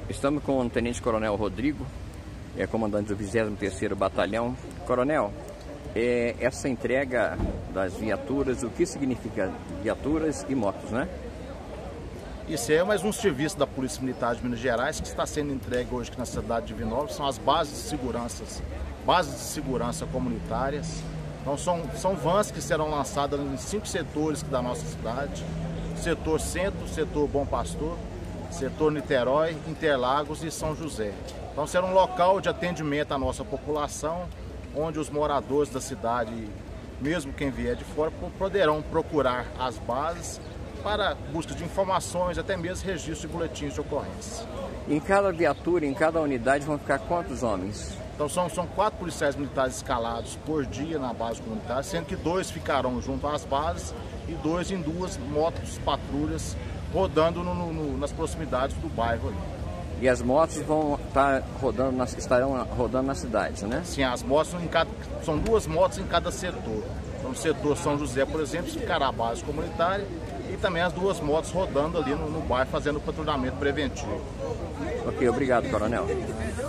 Estamos com o Tenente Coronel Rodrigo, comandante do 23º Batalhão. Coronel, essa entrega das viaturas, o que significa viaturas e motos, né? Isso é mais um serviço da Polícia Militar de Minas Gerais que está sendo entregue hoje aqui na cidade de Divinópolis. São as bases de segurança comunitárias. Então são vans que serão lançadas em 5 setores da nossa cidade: setor Centro, setor Bom Pastor, setor Niterói, Interlagos e São José. Então será um local de atendimento à nossa população, onde os moradores da cidade, mesmo quem vier de fora, poderão procurar as bases para busca de informações, até mesmo registro de boletins de ocorrência. Em cada viatura, em cada unidade, vão ficar quantos homens? Então são 4 policiais militares escalados por dia na base comunitária, sendo que 2 ficarão junto às bases e 2 em 2 motos patrulhas rodando nas proximidades do bairro ali. E as motos vão estarão rodando na cidade, né? Sim, as motos são 2 motos em cada setor. Então, no setor São José, por exemplo, ficará a base comunitária e também as 2 motos rodando ali no bairro, fazendo o patrulhamento preventivo. Ok, obrigado, Coronel.